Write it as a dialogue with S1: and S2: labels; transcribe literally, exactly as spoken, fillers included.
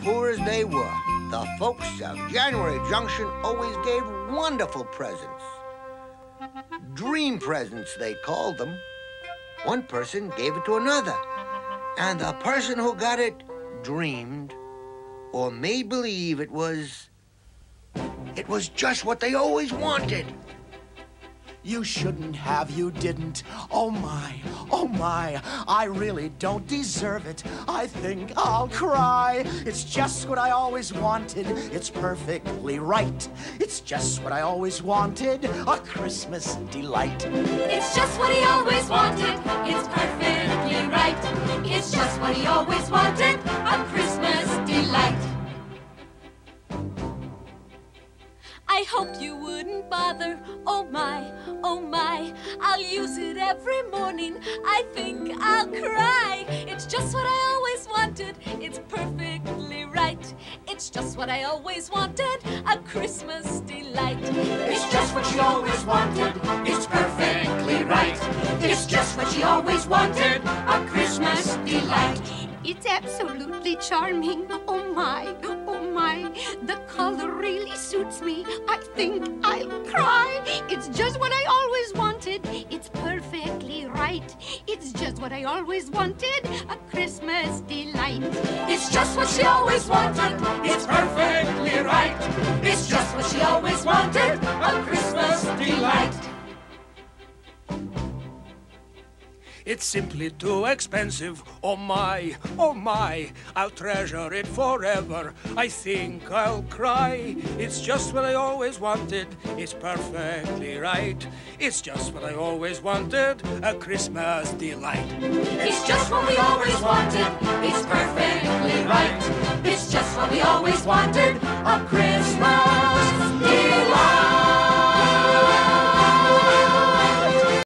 S1: poor as they were, the folks of January Junction always gave wonderful presents. Dream presents, they called them. One person gave it to another, and the person who got it dreamed or made believe it was... it was just what they always wanted.
S2: You shouldn't have, you didn't. Oh my, oh my, I really don't deserve it. I think I'll cry. It's just what I always wanted. It's perfectly right. It's just what I always wanted. A Christmas delight.
S3: It's just what he always wanted. It's perfectly right. It's just what he always wanted. A Christmas delight. I hope you wouldn't bother. Oh my, oh my, I'll use it every morning. I think I'll cry. It's just what I always wanted. It's perfectly right. It's just what I always wanted. A Christmas delight.
S4: It's just what she always wanted. It's perfectly right. It's just what she always wanted. A Christmas delight.
S3: It's absolutely charming. Oh my, oh my, the color really suits me. I think I'll cry. It's just what I always wanted. It's perfectly right. It's just what I always wanted. A Christmas delight.
S4: It's just what she always wanted. It's perfectly right. It's just what she always wanted. A Christmas delight.
S5: It's simply too expensive. Oh my, oh my, I'll treasure it forever. I think I'll cry. It's just what I always wanted. It's perfectly right. It's just what I always wanted. A Christmas delight.
S4: It's just what we always wanted. It's perfectly right. It's just what we always wanted. A Christmas